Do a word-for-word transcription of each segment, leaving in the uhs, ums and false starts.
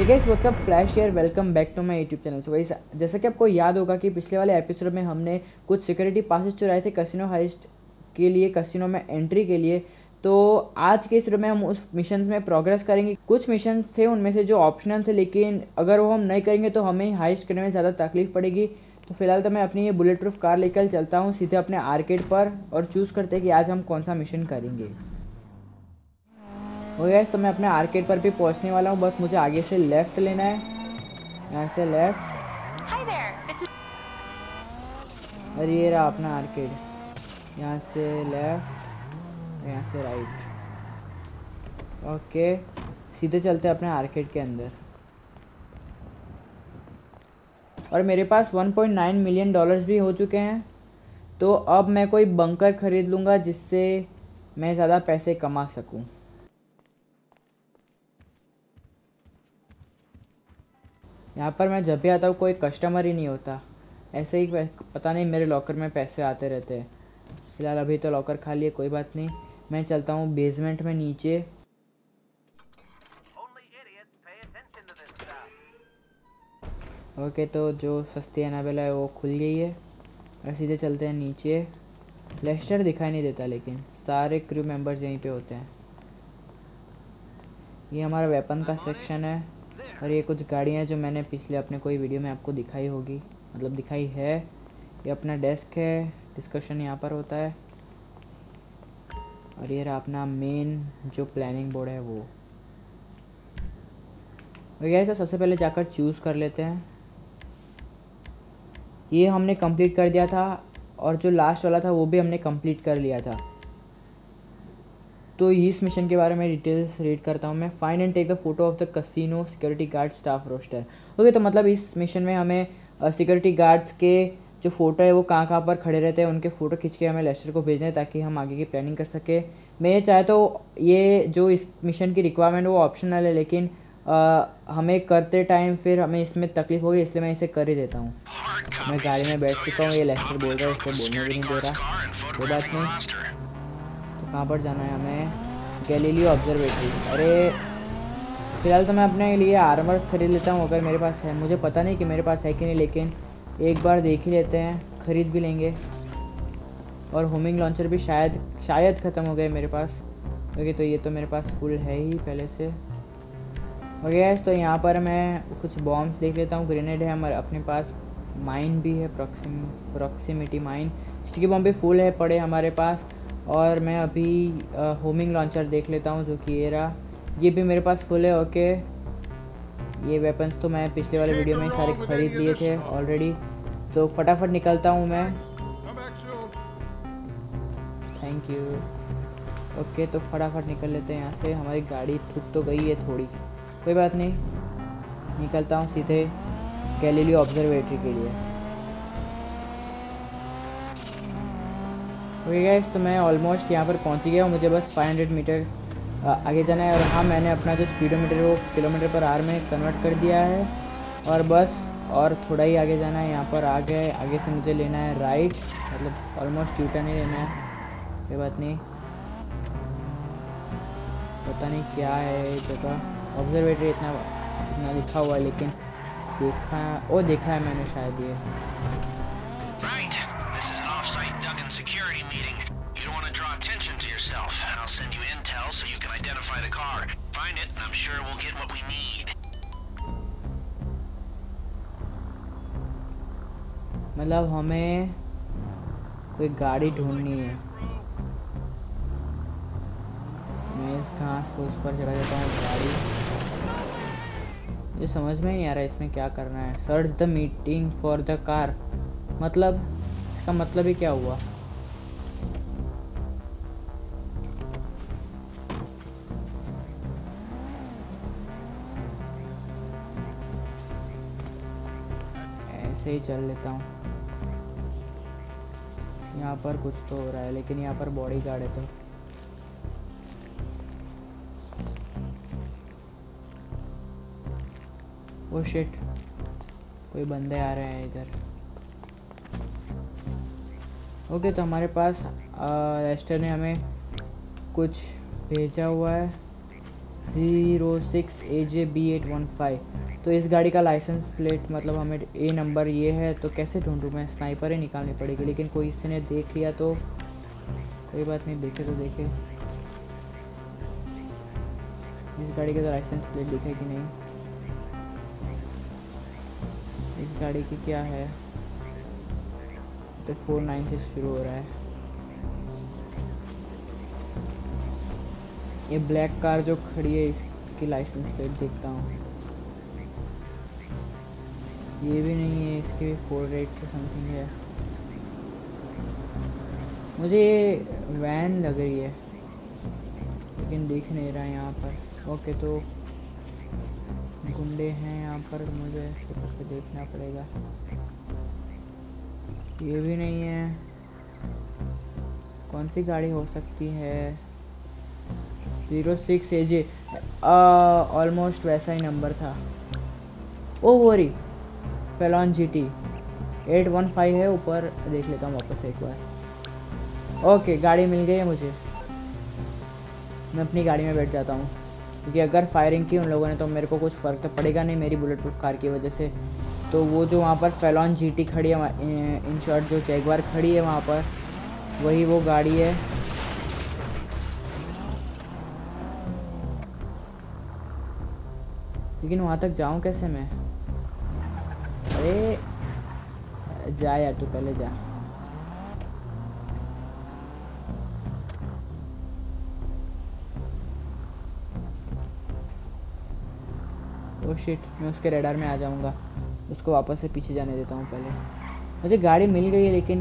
Guys what's up Flash here, welcome back to my YouTube channel. So guys जैसा कि आपको याद होगा कि पिछले वाले एपिसोड में हमने कुछ सिक्योरिटी पासेस चुराए थे कैसीनो हाइस्ट के लिए, कैसीनो में एंट्री के लिए। तो आज के इस वीडियो में हम उस मिशंस में प्रोग्रेस करेंगे। कुछ मिशंस थे उनमें से जो ऑप्शनल थे, लेकिन अगर वो हम नहीं करेंगे तो हमें हाइस्ट करने में ज़्यादा तकलीफ पड़ेगी। तो फिलहाल तो मैं अपनी ये बुलेट प्रूफ कार लेकर चलता हूँ सीधे अपने आर्केड पर और चूज़ करते हैं कि आज हम कौन सा मिशन करेंगे। हो गया, तो मैं अपने आर्केड पर भी पहुंचने वाला हूं। बस मुझे आगे से लेफ्ट लेना है, यहाँ से लेफ्ट। और ये रहा अपना आर्केड, यहाँ से लेफ्ट, यहाँ से राइट। ओके, सीधे चलते हैं अपने आर्केड के अंदर। और मेरे पास one point nine million dollars भी हो चुके हैं। तो अब मैं कोई बंकर ख़रीद लूँगा जिससे मैं ज़्यादा पैसे कमा सकूँ। यहाँ पर मैं जब भी आता हूँ कोई कस्टमर ही नहीं होता, ऐसे ही पता नहीं मेरे लॉकर में पैसे आते रहते हैं। फिलहाल अभी तो लॉकर खाली है, कोई बात नहीं। मैं चलता हूँ बेसमेंट में नीचे। ओके, तो जो सस्ती एनाबेल है वो खुल गई है और सीधे चलते हैं नीचे। लेस्टर दिखाई नहीं देता, लेकिन सारे क्रू मेंबर्स यहीं पे होते हैं। ये हमारा वेपन का सेक्शन है और ये कुछ गाड़ियाँ जो मैंने पिछले अपने कोई वीडियो में आपको दिखाई होगी, मतलब दिखाई है। ये अपना डेस्क है, डिस्कशन यहाँ पर होता है। और ये रहा अपना मेन जो प्लानिंग बोर्ड है वो। वही तो सबसे पहले जाकर चूज़ कर लेते हैं। ये हमने कंप्लीट कर दिया था और जो लास्ट वाला था वो भी हमने कंप्लीट कर लिया था। तो इस मिशन के बारे में डिटेल्स रीड करता हूँ मैं। Find and take the photo of the casino security guard staff roster. Okay, तो मतलब इस मिशन में हमें सिक्योरिटी गार्ड्स के जो फ़ोटो है वो कहाँ कहाँ पर खड़े रहते हैं उनके फ़ोटो खींच के हमें लेस्टर को भेजना है ताकि हम आगे की प्लानिंग कर सके। मैं ये चाहे तो ये जो इस मिशन की रिक्वायरमेंट वो ऑप्शनल है, लेकिन आ, हमें करते टाइम फिर हमें इसमें तकलीफ होगी, इसलिए मैं इसे कर ही देता हूँ। मैं गाड़ी में बैठ चुका हूँ, ये लेस्टर बोल रहा है, इससे बोलने भी नहीं दे रहा। कोई बात नहीं। तो कहाँ पर जाना है हमें? Galileo observatory. अरे फिलहाल तो मैं अपने लिए आर्मर्स खरीद लेता हूँ अगर मेरे पास है। मुझे पता नहीं कि मेरे पास है कि नहीं, लेकिन एक बार देख ही लेते हैं, ख़रीद भी लेंगे। और होमिंग लॉन्चर भी शायद शायद ख़त्म हो गए मेरे पास। ओके, तो ये तो मेरे पास फुल है ही पहले से। ओके, तो यहाँ पर मैं कुछ बॉम्ब्स देख लेता हूँ। ग्रेनेड है हमारे अपने पास, माइन भी है, proximity proximity mine. Sticky bomb भी फुल है पड़े हमारे पास। और मैं अभी होमिंग लॉन्चर देख लेता हूँ जो कि ये रहा, ये भी मेरे पास फुल है। ओके, ये वेपन्स तो मैं पिछले वाले वीडियो में सारे ख़रीद लिए थे ऑलरेडी। तो फटाफट निकलता हूँ मैं। Thank you. ओके, तो फटाफट निकल लेते हैं यहाँ से। हमारी गाड़ी थूक तो गई है थोड़ी, कोई बात नहीं। निकलता हूँ सीधे गैलीलियो ऑब्जर्वेटरी के लिए। ओके गाइस, तो मैं ऑलमोस्ट यहाँ पर पहुँच गया हूँ। मुझे बस फाइव हंड्रेड मीटर्स आगे जाना है। और हाँ, मैंने अपना जो स्पीडोमीटर वो किलोमीटर पर आवर में कन्वर्ट कर दिया है। और बस और थोड़ा ही आगे जाना है। यहाँ पर आ गए, आगे से मुझे लेना है राइट, मतलब ऑलमोस्ट यू टर्न ही लेना है। कोई बात नहीं, पता नहीं क्या है जगह। ऑब्जर्वेटरी इतना इतना लिखा हुआ है, लेकिन देखा ओ देखा है मैंने शायद ये। Security meeting. You don't want to draw attention to yourself. I'll send you intel so you can identify the car. Find it and I'm sure we'll get what we need. मतलब हमें कोई गाड़ी ढूंढनी है। मैं इस घास को उस पर चढ़ा देता हूँ गाड़ी। ये समझ में ही नहीं आ रहा है इसमें क्या करना है। Search the meeting for the car, मतलब इसका मतलब ही क्या हुआ? ऐसे ही चल लेता हूँ। यहाँ पर कुछ तो हो रहा है, लेकिन यहाँ पर बॉडी गार्ड है। तो वो शिट, कोई बंदे आ रहे हैं इधर। ओके, तो हमारे पास लेस्टर ने हमें कुछ भेजा हुआ है। Zero six A J B eight one five. तो इस गाड़ी का लाइसेंस प्लेट मतलब हमें ए नंबर ये है, तो कैसे ढूंढूं मैं? स्नाइपर ही निकालनी पड़ेगी, लेकिन कोई इसने देख लिया तो कोई बात नहीं, देखे तो देखे। इस गाड़ी का तो लाइसेंस प्लेट दिखा कि नहीं? इस गाड़ी की क्या है? तो फोर नाइन से शुरू हो रहा है। ये ब्लैक कार जो खड़ी है इसकी लाइसेंस प्लेट देखता हूँ। ये भी नहीं है, इसके भी फोर एट से समथिंग है। मुझे ये वैन लग रही है लेकिन दिख नहीं रहा है यहाँ पर। ओके, तो गुंडे हैं यहाँ पर, मुझे फिर देखना पड़ेगा। ये भी नहीं है। कौन सी गाड़ी हो सकती है? Zero six A J, almost वैसा ही नंबर था। ओ वोरी फेलॉन G T eight one five है। ऊपर देख लेता हूँ वापस एक बार। ओके, गाड़ी मिल गई है मुझे। मैं अपनी गाड़ी में बैठ जाता हूँ, क्योंकि अगर फायरिंग की उन लोगों ने तो मेरे को कुछ फ़र्क तो पड़ेगा नहीं मेरी बुलेट प्रूफ कार की वजह से। तो वो जो वहाँ पर फेलॉन जी टी खड़ी है, इन शॉर्ट जो जैगवार खड़ी है वहाँ पर, वही वो गाड़ी है। लेकिन वहाँ तक जाऊँ कैसे मैं? अरे जा यार, तू पहले जा। ओ शिट, मैं उसके रेडार में आ जाऊँगा। उसको वापस से पीछे जाने देता हूँ पहले। मुझे गाड़ी मिल गई है लेकिन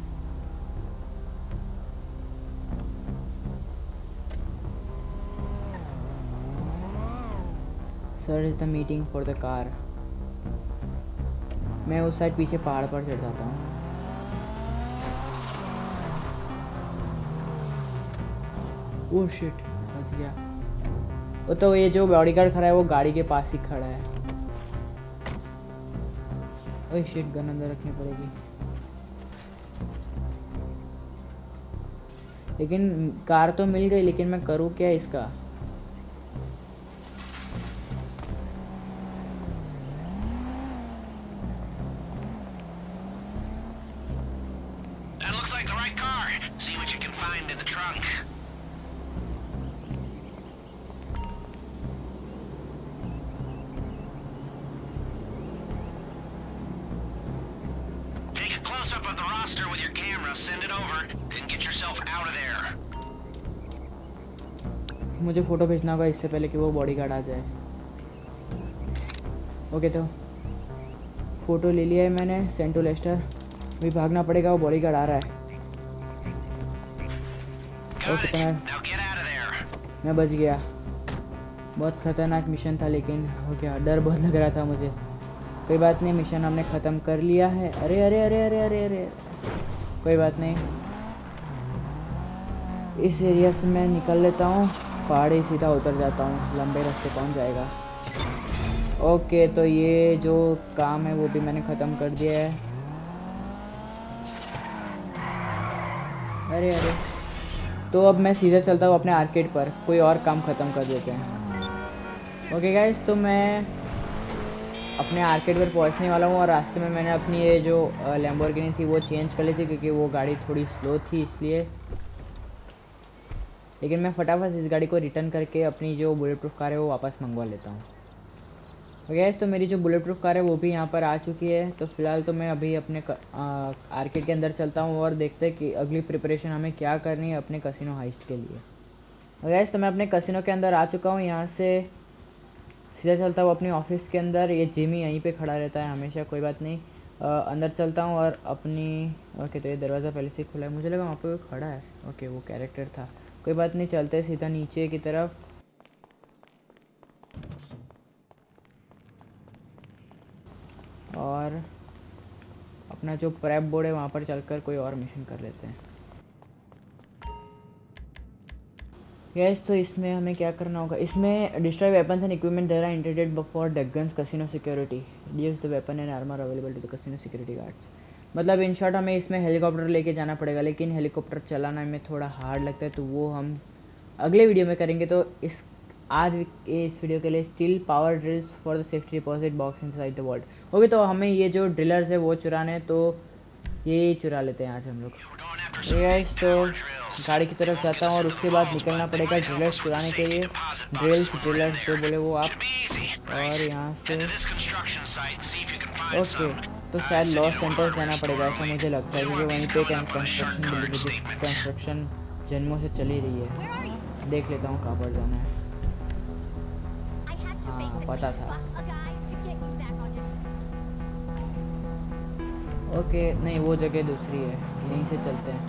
sir is the meeting for the car. मैं उस साइड पीछे पहाड़ पर चढ़ जाता हूँ। ओह शिट, बच गया। वो तो ये जो बॉडीगार्ड खड़ा है वो गाड़ी के पास ही खड़ा है। ओह शिट, गन अंदर रखनी पड़ेगी। लेकिन कार तो मिल गई, लेकिन मैं करूँ क्या इसका? Up of the roster with your camera, send it over, and get yourself out of there. मुझे फ़ोटो भेजना होगा इससे पहले कि वो बॉडीगार्ड आ जाए। ओके, तो फ़ोटो ले लिया है मैंने। Sent to Lester. अभी भागना पड़ेगा, वो बॉडीगार्ड आ रहा है। ओके, तो मैं मैं बच गया। बहुत ख़तरनाक मिशन था लेकिन हो गया। डर बहुत लग रहा था मुझे। कोई बात नहीं, मिशन हमने ख़त्म कर लिया है। अरे अरे अरे अरे अरे अरे कोई बात नहीं। इस एरिया से मैं निकल लेता हूँ, पहाड़ी सीधा उतर जाता हूँ, लंबे रास्ते पहुँच जाएगा। ओके, तो ये जो काम है वो भी मैंने ख़त्म कर दिया है। अरे अरे, तो अब मैं सीधा चलता हूँ अपने आर्केड पर, कोई और काम ख़त्म कर देते हैं। ओके गाइस, तो मैं अपने आर्केड पर पहुंचने वाला हूं और रास्ते में मैंने अपनी ये जो लैम्बोर्गिनी थी वो चेंज कर ली थी, क्योंकि वो गाड़ी थोड़ी स्लो थी इसलिए। लेकिन मैं फटाफट इस गाड़ी को रिटर्न करके अपनी जो बुलेट प्रूफ कार है वो वापस मंगवा लेता हूं। ओके गाइस, तो मेरी जो बुलेट प्रूफ कार है वो भी यहाँ पर आ चुकी है। तो फिलहाल तो मैं अभी अपने आर्केड के अंदर चलता हूँ और देखते हैं कि अगली प्रिपरेशन हमें क्या करनी है अपने कसिनो हाइस्ट के लिए। ओके गाइस, तो मैं अपने कसिनो के अंदर आ चुका हूँ। यहाँ से सीधा चलता हूँ अपनी ऑफिस के अंदर। ये जिमी यहीं पे खड़ा रहता है हमेशा, कोई बात नहीं। आ, अंदर चलता हूँ और अपनी ओके, तो ये दरवाज़ा पहले से खुला है, मुझे लगा वहाँ पे वो खड़ा है। ओके, वो कैरेक्टर था, कोई बात नहीं। चलते हैं सीधा नीचे की तरफ। और अपना जो प्रेप बोर्ड है वहाँ पर चलकर कोई और मिशन कर लेते हैं। गैस, तो इसमें हमें क्या करना होगा? इसमें destroy weapons and equipment there are intended for Duggan's casino security. Use the weapon and armour available to the casino security guards. मतलब इन शॉर्ट हमें इसमें हेलीकॉप्टर लेके जाना पड़ेगा, लेकिन हेलीकॉप्टर चलाना में थोड़ा हार्ड लगता है, तो वो हम अगले वीडियो में करेंगे। तो इस आज ये इस वीडियो के लिए steal power drills for the safety deposit box inside the vault. Okay, तो हमें ये जो ड्रिलर्स है वो चुराने हैं, तो ये चुरा लेते हैं आज हम लोग। गाइस, तो गाड़ी की तरफ जाता हूँ और उसके बाद निकलना पड़ेगा ड्रिलर्स चुराने के लिए। ड्रिल्स ड्रिलर्स जो बोले वो आप। और यहाँ से ओके, तो शायद लॉस सेंटर्स जाना पड़ेगा ऐसा मुझे लगता है, क्योंकि वहीं पे कंस्ट्रक्शन बिल्डिंग जिस कंस्ट्रक्शन जन्मों से चली रही है। देख लेता हूँ कहाँ पर जाना है। हाँ, पता था। ओके, नहीं वो जगह दूसरी है, यहीं से चलते हैं।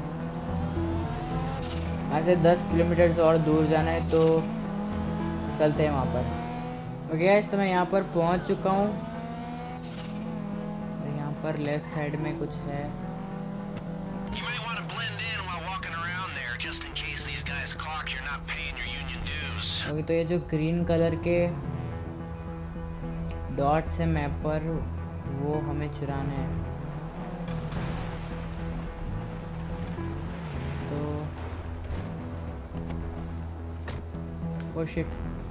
यहाँ से दस किलोमीटर से और दूर जाना है, तो चलते हैं वहाँ पर। ओके गाइस, तो मैं यहाँ पर पहुँच चुका हूँ। यहाँ पर लेफ्ट साइड में कुछ है। ओके, तो ये जो ग्रीन कलर के डॉट्स है मैप पर, वो हमें चुराने हैं। तो ओ शिट,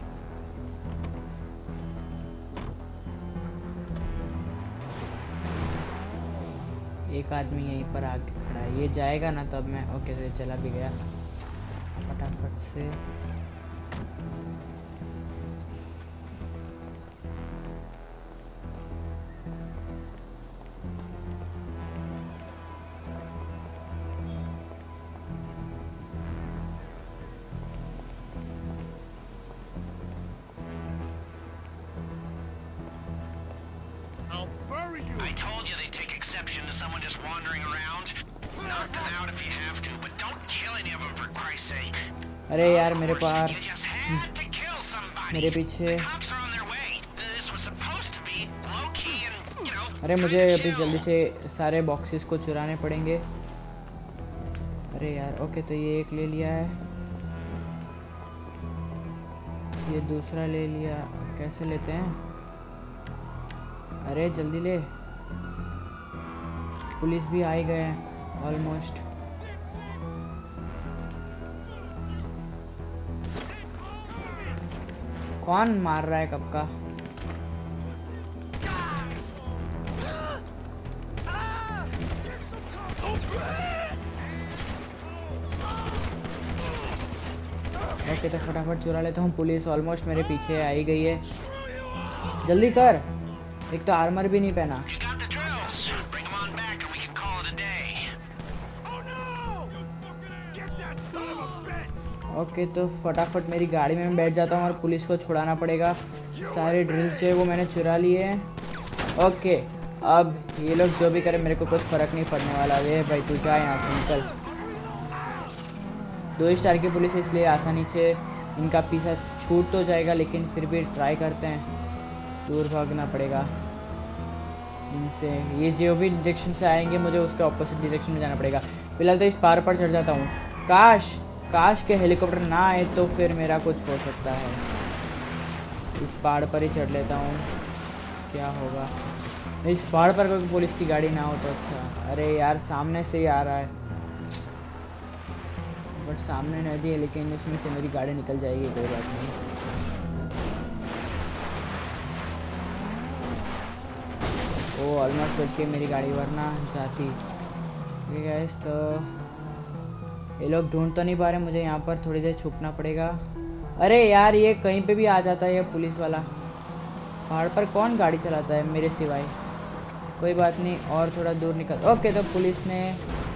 एक आदमी यहीं पर आके खड़ा है, ये जाएगा ना तब मैं। ओके, तो चला भी गया फटाफट से। I told you they take exception to someone just wandering around. Knock them out if you have to, but don't kill any of them for Christ's sake. अरे यार, मेरे पास You just had to kill somebody. मेरे पीछे। The cops are on their way. This was supposed to be low key and, you know, अरे मुझे kinda अभी chill. जल्दी से सारे बॉक्सेस को चुराने पड़ेंगे। अरे यार, ओके, तो ये एक ले लिया है, ये दूसरा ले लिया। कैसे लेते हैं? अरे जल्दी ले, पुलिस भी आ ही गए हैं ऑलमोस्ट। कौन मार रहा है कब का? ओके, तो फटाफट चुरा लेता हूँ। पुलिस ऑलमोस्ट मेरे पीछे आ ही गई है। जल्दी कर, एक तो आर्मर भी नहीं पहना। You got the drills. Bring them on back and we can call it a day. Oh no! Get that son of a bitch! Okay, तो फटाफट मेरी गाड़ी में मैं बैठ जाता हूँ और पुलिस को छुड़ाना पड़ेगा। सारे ड्रिल्स जो है वो मैंने चुरा लिए हैं। ओके, अब ये लोग जो भी करें मेरे को कुछ फ़र्क नहीं पड़ने वाला। ये भाई तू जा यहाँ से, निकल। दो स्टार की पुलिस इसलिए आसानी से इनका पीछा छूट तो जाएगा, लेकिन फिर भी ट्राई करते हैं। दूर भागना पड़ेगा इनसे। ये जो भी डायरेक्शन से आएंगे मुझे उसके ऑपोजिट डायरेक्शन में जाना पड़ेगा। फिलहाल तो इस पार पर चढ़ जाता हूँ। काश काश के हेलीकॉप्टर ना आए तो फिर मेरा कुछ हो सकता है। इस पहाड़ पर ही चढ़ लेता हूँ, क्या होगा। इस पहाड़ पर कोई पुलिस की गाड़ी ना हो तो अच्छा। अरे यार, सामने से ही आ रहा है, बट सामने नदी है, लेकिन इसमें से मेरी गाड़ी निकल जाएगी, कोई बात नहीं। वो ऑलमोस्ट बच के मेरी गाड़ी वरना जाती। ठीक है, तो ये लोग ढूंढ तो नहीं पा रहे, मुझे यहाँ पर थोड़ी देर छुपना पड़ेगा। अरे यार, ये कहीं पे भी आ जाता है ये पुलिस वाला। पहाड़ पर कौन गाड़ी चलाता है मेरे सिवाय? कोई बात नहीं, और थोड़ा दूर निकल। ओके, तो पुलिस ने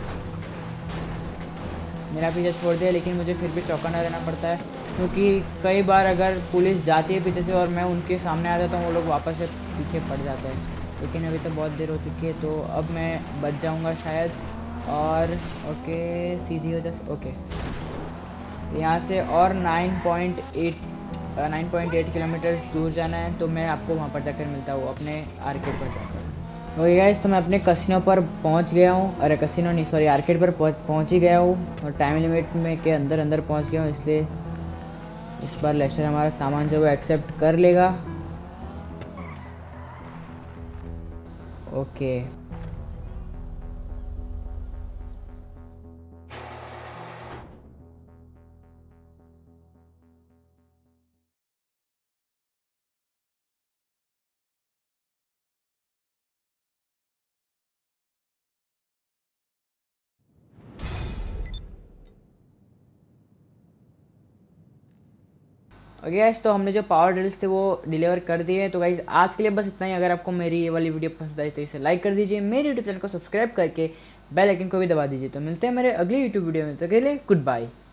मेरा पीछे छोड़ दिया, लेकिन मुझे फिर भी चौकन्ना रहना पड़ता है, क्योंकि कई बार अगर पुलिस जाती है पीछे से और मैं उनके सामने आ जाता हूँ, वो लोग वापस से पीछे पड़ जाते हैं। लेकिन अभी तो बहुत देर हो चुकी है, तो अब मैं बच जाऊँगा शायद। और ओके, सीधी हो जा। ओके, यहाँ से और नाइन पॉइंट एट किलोमीटर्स दूर जाना है, तो मैं आपको वहाँ पर जाकर मिलता हूँ अपने आर्केड पर जाकर। ओके गाइस, तो मैं अपने कसिनो पर पहुँच गया हूँ। अरे कसिनो नहीं, सॉरी, आर्केड पर पहुँच ही गया हूँ और टाइम लिमिट में के अंदर अंदर पहुँच गया हूँ, इसलिए इस बार लेस्टर हमारा सामान जो वो एक्सेप्ट कर लेगा। ओके, ओके गाइस, तो हमने जो पावर ड्रिल्स थे वो डिलीवर कर दिए। तो गाइस आज के लिए बस इतना ही। अगर आपको मेरी ये वाली वीडियो पसंद आई तो इसे लाइक कर दीजिए, मेरे यूट्यूब चैनल को सब्सक्राइब करके बेल आइकन को भी दबा दीजिए। तो मिलते हैं मेरे अगली यूट्यूब वीडियो में, तो के लिए गुड बाय।